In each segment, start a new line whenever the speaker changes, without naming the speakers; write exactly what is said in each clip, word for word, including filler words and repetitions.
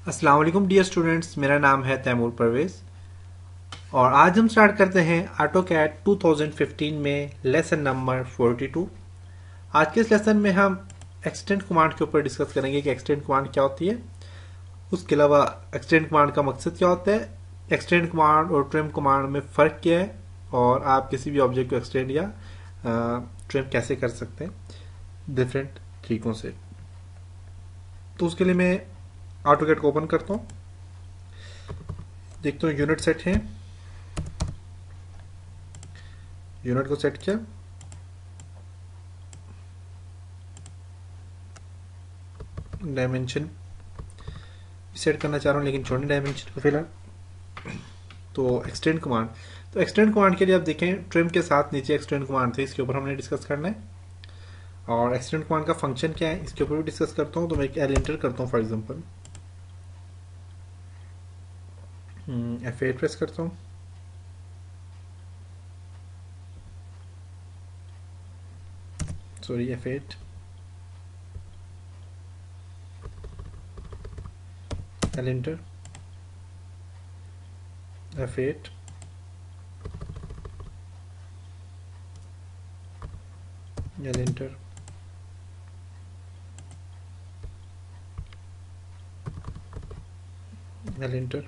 अस्सलाम वालेकुम dear students, मेरा नाम है तैमूर परवेज और आज हम स्टार्ट करते हैं ऑटोकैड टू थाउजेंड फिफ्टीन में लेसन नंबर फोर्टी टू। आज के इस लेसन में हम एक्सटेंड कमांड के ऊपर डिस्कस करेंगे कि एक्सटेंड कमांड क्या होती है, उसके अलावा एक्सटेंड कमांड का मकसद क्या होता है, एक्सटेंड कमांड और ट्रिम कमांड में फ़र्क क्या है और आप किसी भी ऑब्जेक्ट को एक्सटेंड या ट्रिम कैसे कर सकते हैं डिफरेंट तरीकों से। तो उसके लिए मैं ऑटोकैड को ओपन करता हूँ, देखते हो यूनिट सेट है, यूनिट को सेट किया, डायमेंशन सेट करना चाह रहा हूँ लेकिन छोड़ने डायमेंशन को फिलहाल। तो एक्सटेंड कमांड, तो एक्सटेंड कमांड के लिए आप देखें ट्रिम के साथ नीचे एक्सटेंड कमांड थे, इसके ऊपर हमने डिस्कस करना है। और एक्सटेंड कमांड का फंक्शन क्या है इसके ऊपर भी डिस्कस करता हूँ। तो मैं एक एल इंटर करता हूँ, for example F eight press करता हूँ, sorry F eight, L enter, F eight, L enter, L enter.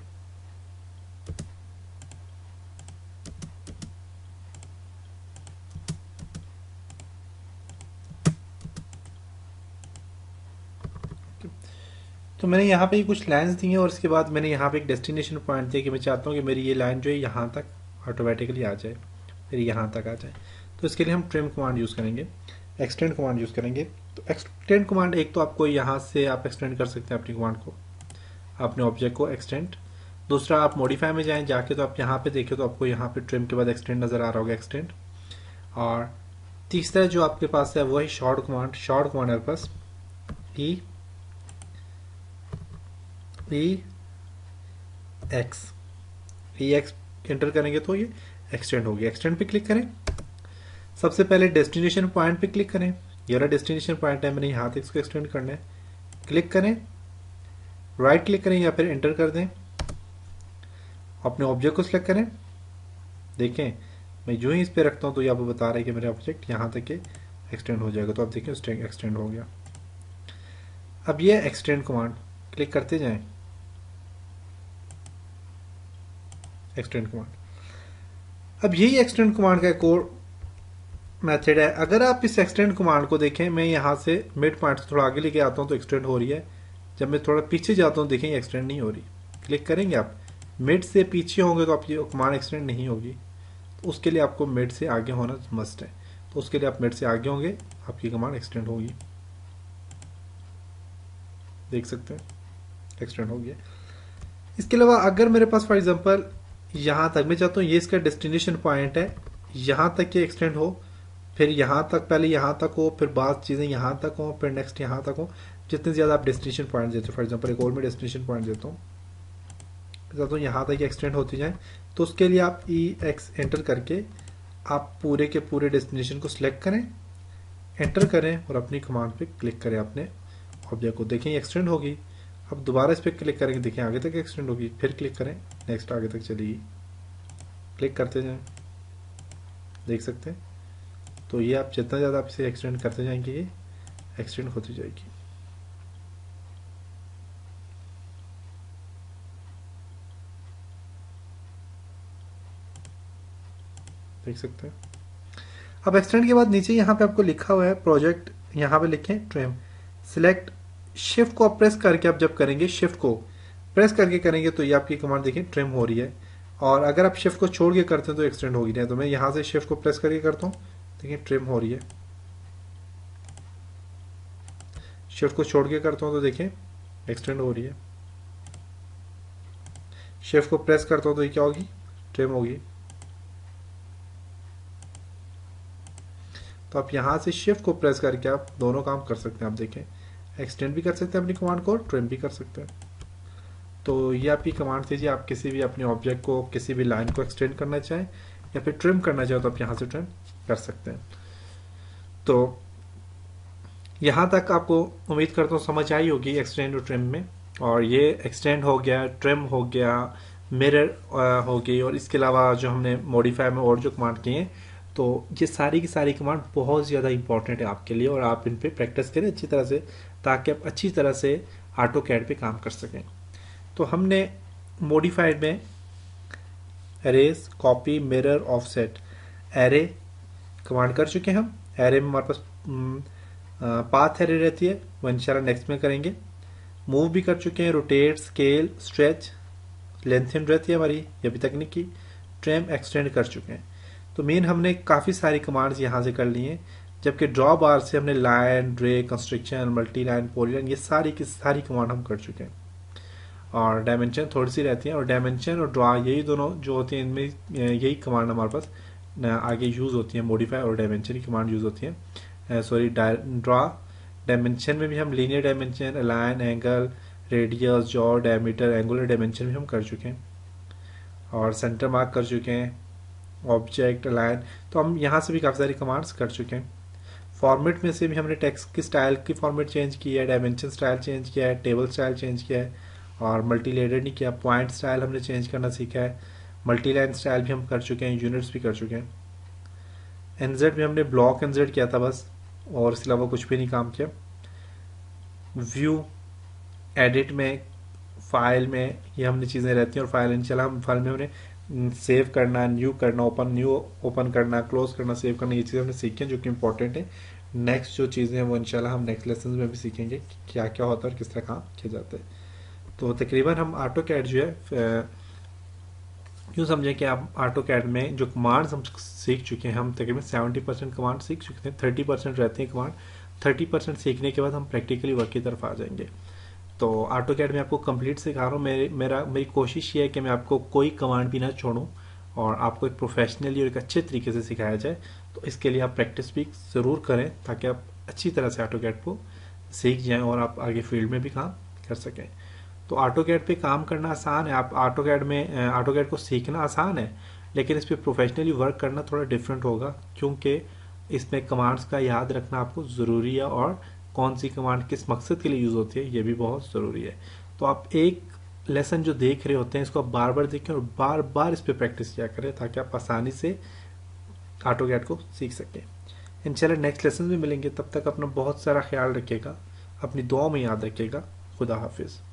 तो मैंने यहाँ पे कुछ लाइंस दी हैं और इसके बाद मैंने यहाँ पे एक डेस्टिनेशन पॉइंट दिया कि मैं चाहता हूँ कि मेरी ये लाइन जो है यहाँ तक ऑटोमेटिकली आ जाए, फिर यहाँ तक आ जाए। तो इसके लिए हम ट्रिम कमांड यूज़ करेंगे, एक्सटेंड कमांड यूज़ करेंगे। तो एक्सटेंड कमांड एक तो आपको यहाँ से आप एक्सटेंड कर सकते हैं अपनी कमांड को, अपने ऑब्जेक्ट को एक्सटेंड। दूसरा आप मॉडिफाई में जाएँ जाके, तो आप यहाँ पे देखें तो आपको यहाँ पे ट्रिम के बाद एक्सटेंड नज़र आ रहा होगा, एक्सटेंड। और तीसरा जो आपके पास है वो है शॉर्ट कमांड। शॉर्ट कमांड आपके पास E E X, E X enter करेंगे तो ये एक्सटेंड होगी। एक्सटेंड पे क्लिक करें, सबसे पहले डेस्टिनेशन पॉइंट पे क्लिक करें, ये वाला डेस्टिनेशन पॉइंट है, मैंने यहाँ तक इसको एक्सटेंड करना है। क्लिक करें, राइट क्लिक करें या फिर एंटर कर दें, अपने ऑब्जेक्ट को सिलेक्ट करें। देखें मैं जो ही इस पे रखता हूँ तो ये आपको बता रहा है कि मेरा ऑब्जेक्ट यहाँ तक के एक्सटेंड हो जाएगा। तो आप देखें एक्सटेंड हो गया। अब ये एक्सटेंड कमांड क्लिक करते जाएं, एक्सटेंड कमांड। अब यही एक्सटेंड कमांड का एक और मेथड है। अगर आप इस एक्सटेंड कमांड को देखें, मैं यहाँ से मिड पॉइंट से थोड़ा आगे लेके आता हूँ तो एक्सटेंड हो रही है, जब मैं थोड़ा पीछे जाता हूँ देखें एक्सटेंड नहीं हो रही। क्लिक करेंगे आप, मिड से पीछे होंगे तो आपकी कमांड एक्सटेंड नहीं होगी। तो उसके लिए आपको मिड से आगे होना मस्ट है। तो उसके लिए आप मिड से आगे होंगे, आपकी कमांड एक्सटेंड होगी। देख सकते हैं एक्सटेंड हो गया। इसके अलावा अगर मेरे पास फॉर एग्जांपल यहाँ तक मैं चाहता हूँ ये इसका डेस्टिनेशन पॉइंट है, यहाँ तक ये एक्सटेंड हो, फिर यहाँ तक, पहले यहाँ तक हो, फिर बाद चीज़ें यहाँ तक हो, फिर नेक्स्ट यहाँ तक हो। जितने ज़्यादा आप डेस्टिनेशन पॉइंट देते हो, फॉर एग्जांपल एक और मैं डेस्टिनेशन पॉइंट देता हूँ, चाहता हूँ यहाँ तक एक्सटेंड होती जाए, तो उसके लिए आप ई एक्स एंटर करके आप पूरे के पूरे डेस्टिनेशन को सिलेक्ट करें, एंटर करें और अपनी कमांड पे क्लिक करें अपने ऑब्जेक्ट को। देखें एक्सटेंड होगी। अब दोबारा इस पर क्लिक करेंगे, देखें आगे तक एक्सटेंड होगी, फिर क्लिक करें, नेक्स्ट आगे तक चलेगी। क्लिक करते जाएं, देख सकते हैं। तो ये आप जितना ज़्यादा आप इसे एक्सटेंड करते जाएंगे ये एक्सटेंड होती जाएगी। देख सकते हैं। अब एक्सटेंड के बाद नीचे यहाँ पे आपको लिखा हुआ है प्रोजेक्ट, यहाँ पे लिखें ट्रिम। सिलेक्ट, शिफ्ट को प्रेस करके आप जब करेंगे, शिफ्ट को प्रेस करके करेंगे तो ये आपकी कमांड देखें ट्रिम हो रही है। और अगर आप शिफ्ट को छोड़ के करते हैं तो एक्सटेंड होगी नहीं। तो मैं यहाँ से शिफ्ट को प्रेस करके करता हूँ, देखिए ट्रिम हो रही है। शिफ्ट को छोड़ के करता हूँ तो देखें एक्सटेंड हो रही है। शिफ्ट को प्रेस करता हूँ तो ये क्या होगी, ट्रिम होगी। तो आप यहाँ से शिफ्ट को प्रेस करके आप दोनों काम कर सकते हैं। आप देखें एक्सटेंड भी कर सकते हैं अपनी कमांड को और ट्रिम भी कर सकते हैं। तो ये आपकी कमांड थी जी, आप किसी भी अपने ऑब्जेक्ट को, किसी भी लाइन को एक्सटेंड करना चाहें या फिर ट्रिम करना चाहें तो आप यहाँ से ट्रिम कर सकते हैं। तो यहाँ तक आपको उम्मीद करता हूँ समझ आई होगी एक्सटेंड और ट्रिम में। और ये एक्सटेंड हो गया, ट्रिम हो गया, मिरर हो गई, और इसके अलावा जो हमने मॉडिफाई में और जो कमांड किए हैं, तो ये सारी की सारी कमांड बहुत ज़्यादा इंपॉर्टेंट है आपके लिए, और आप इन पे प्रैक्टिस करें अच्छी तरह से, ताकि आप अच्छी तरह से ऑटो कैड पे काम कर सकें। तो हमने मॉडिफाइड में arrays, copy, mirror, offset, array command कर चुके हैं हम। एरे में हमारे पास पाथ एरे रहती है, वो इंशाल्लाह नेक्स्ट में करेंगे। मूव भी कर चुके हैं, रोटेट, स्केल, स्ट्रेच, लेंथन रहती है हमारी, ये अभी तक नहीं की। ट्रिम, एक्सटेंड कर चुके हैं। तो मेन हमने काफ़ी सारी कमांड्स यहाँ से कर ली हैं, जबकि ड्रॉ बार से हमने line, ray, construction, multi line, polyline, ये सारी की सारी कमांड हम कर चुके हैं। और डायमेंशन थोड़ी सी रहती है, और डायमेंशन और ड्रॉ यही दोनों जो होती हैं, इनमें यही कमांड हमारे पास आगे यूज़ होती है। मॉडिफाई और डायमेंशन की कमांड यूज़ होती है। सॉरी, ड्रॉ डायमेंशन में भी हम linear dimension, align, angle, radius, jog, diameter, angular dimension भी हम कर चुके हैं, और सेंटर मार्क कर चुके हैं, ऑब्जेक्ट, अलाइन। तो हम यहाँ से भी काफ़ी सारी कमांड्स कर चुके हैं। फॉर्मेट में से भी हमने टेक्स्ट की स्टाइल की फॉर्मेट चेंज की है, डायमेंशन स्टाइल चेंज किया है, टेबल स्टाइल चेंज किया है, और मल्टी लेयर्ड नहीं किया। पॉइंट स्टाइल हमने चेंज करना सीखा है, मल्टी लाइन स्टाइल भी हम कर चुके हैं, यूनिट्स भी कर चुके हैं। एनजेड भी हमने ब्लॉक एनजेड किया था बस, और इसके अलावा कुछ भी नहीं काम किया। व्यू, एडिट में, फाइल में ये हमने चीज़ें रहती हैं, और फाइल इंशाल्लाह हम फाइल में हमने सेव करना, न्यू करना, ओपन न्यू ओपन करना, क्लोज करना, सेव करना, ये चीज़ें हमने सीखी हैं जो कि इंपॉर्टेंट है। नेक्स्ट जो चीज़ें हैं वो इंशाल्लाह हम नेक्स्ट लेसन में भी सीखेंगे कि क्या क्या होता है और किस तरह काम किया जाता है। तो तकरीबन हम ऑटो कैड जो है, यूँ समझें कि आप ऑटो कैड में जो कमांड्स हम सीख चुके हैं, हम तकरीबन सेवेंटी परसेंट कमांड सीख चुके हैं, थर्टी परसेंट रहते हैं कमांड। थर्टी परसेंट सीखने के बाद हम प्रैक्टिकली वर्क की तरफ आ जाएंगे। तो ऑटो कैड में आपको कंप्लीट सिखा रहा हूँ। मेरे मेरा मेरी कोशिश ये है कि मैं आपको कोई कमांड भी ना छोड़ूँ, और आपको एक प्रोफेशनली और एक अच्छे तरीके से सिखाया जाए। तो इसके लिए आप प्रैक्टिस भी ज़रूर करें, ताकि आप अच्छी तरह से ऑटो कैड को सीख जाएँ और आप आगे फील्ड में भी काम कर सकें। तो ऑटो कैड पे काम करना आसान है, आप ऑटो कैड में ऑटो कैड को सीखना आसान है, लेकिन इस पर प्रोफेशनली वर्क करना थोड़ा डिफरेंट होगा, क्योंकि इसमें कमांड्स का याद रखना आपको ज़रूरी है, और कौन सी कमांड किस मकसद के लिए यूज़ होती है ये भी बहुत ज़रूरी है। तो आप एक लेसन जो देख रहे होते हैं इसको आप बार बार देखें और बार बार इस पर प्रैक्टिस किया करें, ताकि आप आसानी से ऑटो कैड को सीख सकें। इंशाल्लाह नेक्स्ट लेसन में मिलेंगे, तब तक अपना बहुत सारा ख्याल रखिएगा, अपनी दुआ में याद रखिएगा। खुदा हाफिज़।